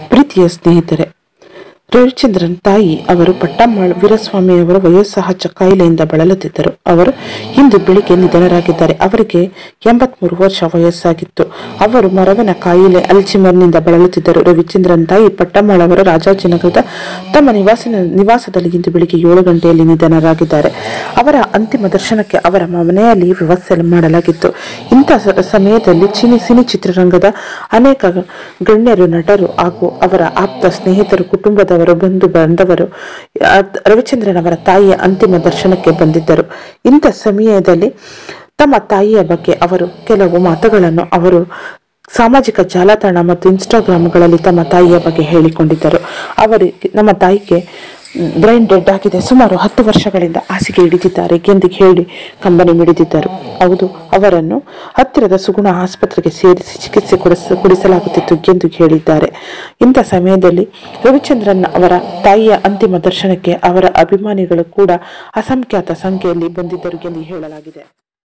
ಪ್ರೀತಿಯ ಸ್ನೇಹಿತರೆ, ರವಿಚಂದ್ರನ್ ತಾಯಿ ಅವರು ಪಟ್ಟಮ್ಮಾಳ್ ವೀರಸ್ವಾಮಿ ಅವರ ವಯೋಸಹಜ ಕಾಯಿಲೆಯಿಂದ ಬಳಲುತ್ತಿದ್ದರು. ಅವರು ಇಂದು ಬೆಳಿಗ್ಗೆ ನಿಧನರಾಗಿದ್ದಾರೆ. ಅವರಿಗೆ 83 ವರ್ಷ ವಯಸ್ಸಾಗಿತ್ತು. ಅವರು ಮರವನ ಕಾಯಿಲೆ ಅಲ್ಜಿಮರ್ನಿಂದ ಬಳಲುತ್ತಿದ್ದರು. ರವಿಚಂದ್ರನ್ ತಾಯಿ ಪಟ್ಟಮ್ಮಾಳ್ ಅವರ ರಾಜಾಜಿನಗರದ ತಮ್ಮ ನಿವಾಸದಲ್ಲಿ ಇಂದು ಬೆಳಿಗ್ಗೆ 7 ಗಂಟೆಯಲ್ಲಿ ನಿಧನರಾಗಿದ್ದಾರೆ. ಅವರ ಅಂತಿಮ ದರ್ಶನಕ್ಕೆ ಅವರ ಮನೆಯಲ್ಲಿ ವ್ಯವಸ್ಥೆ ಮಾಡಲಾಗಿತ್ತು. ಇಂಥ ಸಮಯದಲ್ಲಿ ಸಿನಿ ಚಿತ್ರರಂಗದ ಅನೇಕ ಗಣ್ಯರು, ನಟರು ಹಾಗೂ ಅವರ ಆಪ್ತ ಸ್ನೇಹಿತರು, ಕುಟುಂಬದವರು, ಬಂಧು ಬಾಂಧವರು ರವಿಚಂದ್ರನ್ ಅವರ ತಾಯಿಯ ಅಂತಿಮ ದರ್ಶನಕ್ಕೆ ಬಂದಿದ್ದರು. ಇಂಥ ಸಮಯದಲ್ಲಿ ತಮ್ಮ ತಾಯಿಯ ಬಗ್ಗೆ ಅವರು ಕೆಲವು ಮಾತುಗಳನ್ನು ಅವರು ಸಾಮಾಜಿಕ ಜಾಲತಾಣ ಮತ್ತು ಇನ್ಸ್ಟಾಗ್ರಾಮ್ಗಳಲ್ಲಿ ತಮ್ಮ ತಾಯಿಯ ಬಗ್ಗೆ ಹೇಳಿಕೊಂಡಿದ್ದರು. ನಮ್ಮ ತಾಯಿಗೆ ಬ್ರೈನ್ ಡೆಡ್ ಆಗಿದೆ, ಸುಮಾರು 10 ವರ್ಷಗಳಿಂದ ಹಾಸಿಗೆ ಹಿಡಿದಿದ್ದಾರೆ ಎಂದು ಹೇಳಿ ಕಂಬನಿ ಮಿಡಿದಿದ್ದರು. ಹೌದು, ಅವರನ್ನು ಹತ್ತಿರದ ಸುಗುಣ ಆಸ್ಪತ್ರೆಗೆ ಸೇರಿಸಿ ಚಿಕಿತ್ಸೆ ಕೊಡಿಸಲಾಗುತ್ತಿತ್ತು ಎಂದು ಹೇಳಿದ್ದಾರೆ. ಇಂಥ ಸಮಯದಲ್ಲಿ ರವಿಚಂದ್ರನ್ ಅವರ ತಾಯಿಯ ಅಂತಿಮ ದರ್ಶನಕ್ಕೆ ಅವರ ಅಭಿಮಾನಿಗಳು ಕೂಡ ಅಸಂಖ್ಯಾತ ಸಂಖ್ಯೆಯಲ್ಲಿ ಬಂದಿದ್ದರು ಎಂದು ಹೇಳಲಾಗಿದೆ.